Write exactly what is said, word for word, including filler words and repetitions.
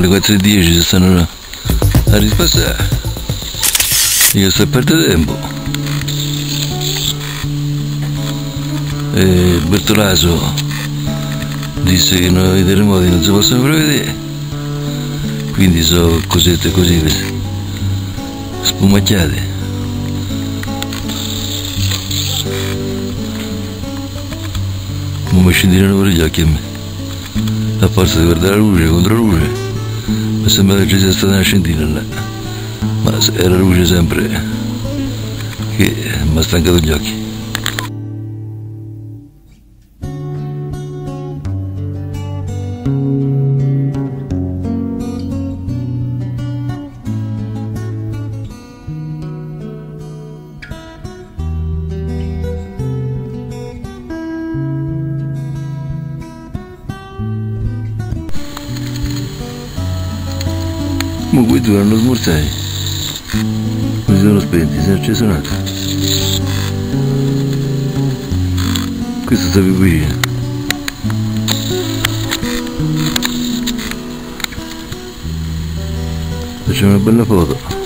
alle quattro e dieci si stanno a rispassare. Io sto a perdere tempo. E Bertolaso disse che i terremoti non si possono prevedere, quindi sono cosette così spumacchiate. Non mi scenderanno pure gli occhi a me, a forza di guardare la luce contro la luce mi sembra che ci sia stata una scentina là, ma era la luce sempre che mi ha stancato gli occhi. Ma qui dovranno smorzare, non si sono spenti, si è acceso un altro. Questo sta più vicino. Facciamo una bella foto.